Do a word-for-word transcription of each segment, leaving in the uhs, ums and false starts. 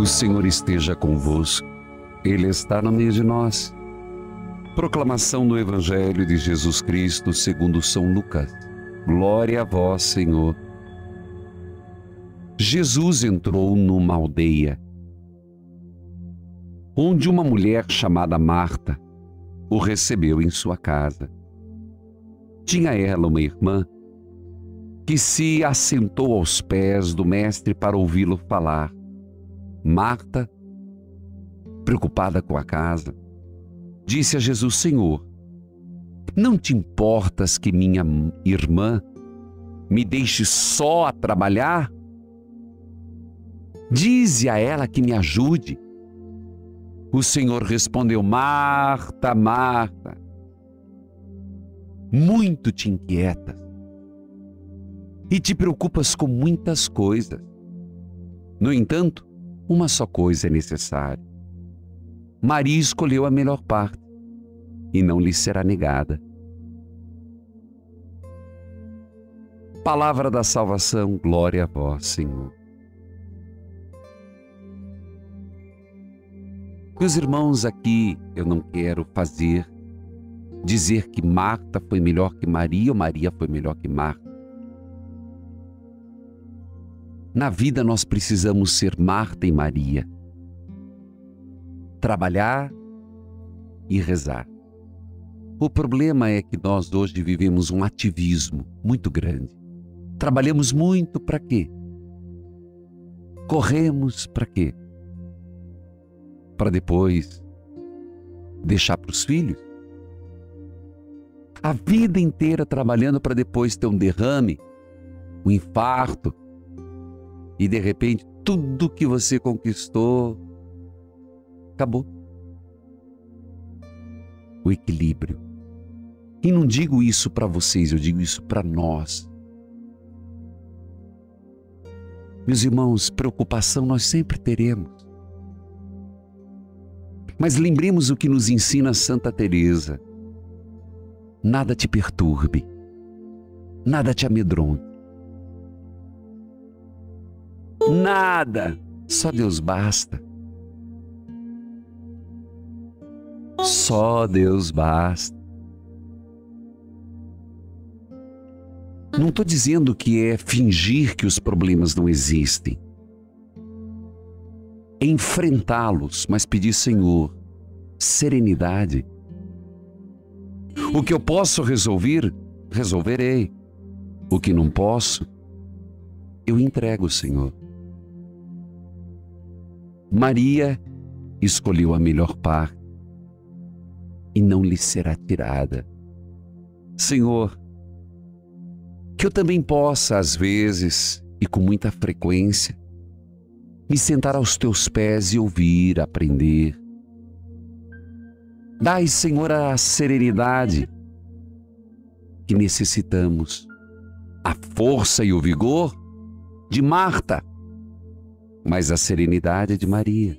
Senhor esteja convosco. Ele está no meio de nós. Proclamação do Evangelho de Jesus Cristo segundo São Lucas. Glória a vós, Senhor. Jesus entrou numa aldeia, onde uma mulher chamada Marta o recebeu em sua casa. Tinha ela uma irmã que se assentou aos pés do Mestre para ouvi-lo falar. Marta, preocupada com a casa, disse a Jesus: Senhor, não te importas que minha irmã me deixe só a trabalhar? Dize a ela que me ajude. O Senhor respondeu: Marta, Marta, muito te inquietas e te preocupas com muitas coisas. No entanto, uma só coisa é necessária. Maria escolheu a melhor parte e não lhe será negada. Palavra da salvação, glória a vós, Senhor. Meus irmãos, aqui eu não quero fazer, dizer que Marta foi melhor que Maria ou Maria foi melhor que Marta. Na vida nós precisamos ser Marta e Maria. Trabalhar e rezar. O problema é que nós hoje vivemos um ativismo muito grande. Trabalhamos muito para quê? Corremos para quê? Para depois deixar para os filhos? A vida inteira trabalhando para depois ter um derrame, um infarto, e de repente tudo que você conquistou acabou. O equilíbrio. E não digo isso para vocês, eu digo isso para nós. Meus irmãos, preocupação nós sempre teremos. Mas lembremos o que nos ensina Santa Teresa. Nada te perturbe, nada te amedronte. Nada, só Deus basta. Só Deus basta. Não estou dizendo que é fingir que os problemas não existem. É enfrentá-los, mas pedir: Senhor, serenidade. O que eu posso resolver, resolverei. O que não posso, eu entrego, Senhor. Maria escolheu a melhor parte e não lhe será tirada. Senhor, que eu também possa, às vezes e com muita frequência, me sentar aos teus pés e ouvir, aprender. Dai, Senhor, a serenidade que necessitamos, a força e o vigor de Marta, mas a serenidade de Maria.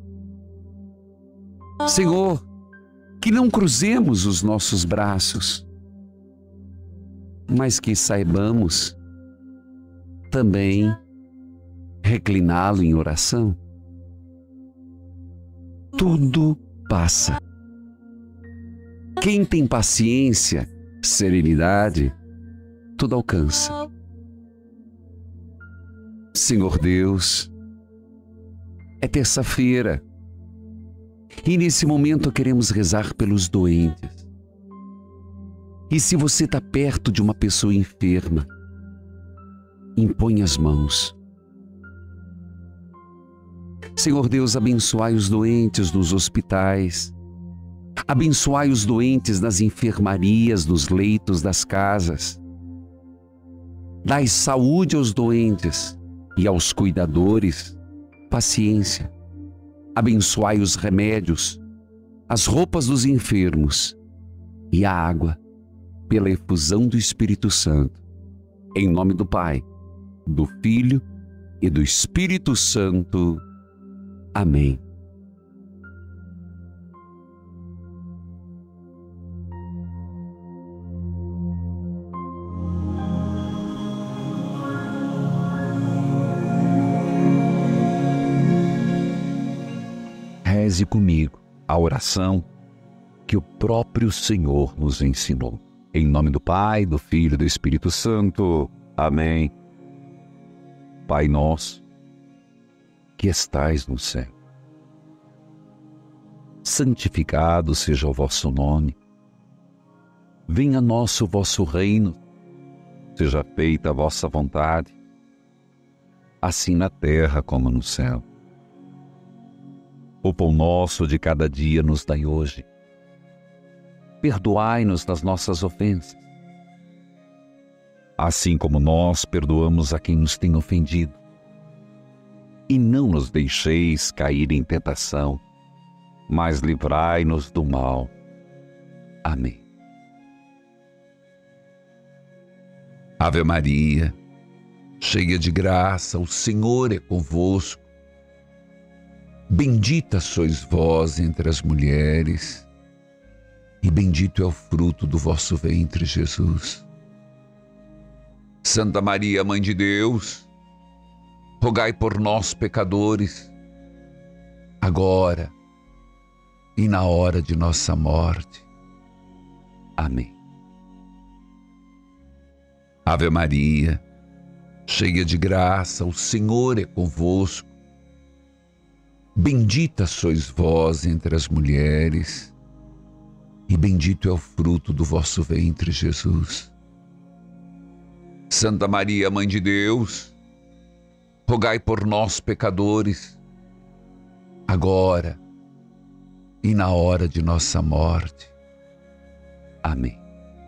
Senhor, que não cruzemos os nossos braços, mas que saibamos também recliná-lo em oração. Tudo passa. Quem tem paciência, serenidade, tudo alcança. Senhor Deus, é terça-feira e nesse momento queremos rezar pelos doentes. E se você está perto de uma pessoa enferma, impõe as mãos. Senhor Deus, abençoai os doentes nos hospitais, abençoai os doentes nas enfermarias, nos leitos das casas. Dai saúde aos doentes e aos cuidadores, paciência. Abençoai os remédios, as roupas dos enfermos e a água pela efusão do Espírito Santo. Em nome do Pai, do Filho e do Espírito Santo. Amém. reze comigo a oração que o próprio Senhor nos ensinou. Em nome do Pai, do Filho e do Espírito Santo. Amém. Pai nosso, que estais no céu, santificado seja o vosso nome. Venha a nós o vosso reino, seja feita a vossa vontade, assim na terra como no céu. O pão nosso de cada dia nos dai hoje. Perdoai-nos das nossas ofensas, assim como nós perdoamos a quem nos tem ofendido. E não nos deixeis cair em tentação, mas livrai-nos do mal. Amém. Ave Maria, cheia de graça, o Senhor é convosco. Bendita sois vós entre as mulheres, e bendito é o fruto do vosso ventre, Jesus. Santa Maria, Mãe de Deus, rogai por nós, pecadores, agora e na hora de nossa morte. Amém. Ave Maria, cheia de graça, o Senhor é convosco. Bendita sois vós entre as mulheres, e bendito é o fruto do vosso ventre, Jesus. Santa Maria, Mãe de Deus, rogai por nós, pecadores, agora e na hora de nossa morte. Amém.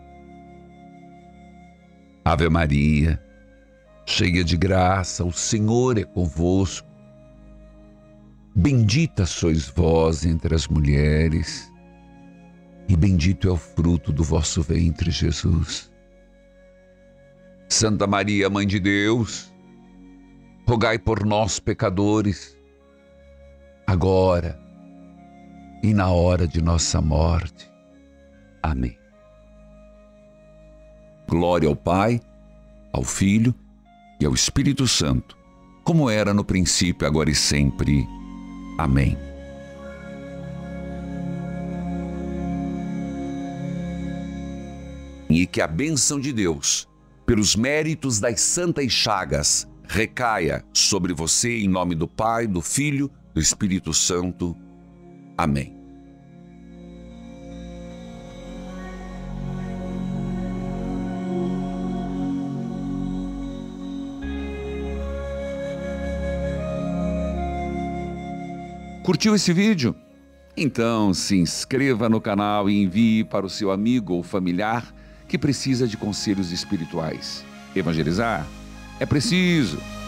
Ave Maria, cheia de graça, o Senhor é convosco. Bendita sois vós entre as mulheres, e bendito é o fruto do vosso ventre, Jesus. Santa Maria, Mãe de Deus, rogai por nós, pecadores, agora e na hora de nossa morte. Amém. Glória ao Pai, ao Filho e ao Espírito Santo, como era no princípio, agora e sempre. Amém. E que a bênção de Deus, pelos méritos das santas chagas, recaia sobre você em nome do Pai, do Filho, do Espírito Santo. Amém. Curtiu esse vídeo? Então se inscreva no canal e envie para o seu amigo ou familiar que precisa de conselhos espirituais. Evangelizar é preciso.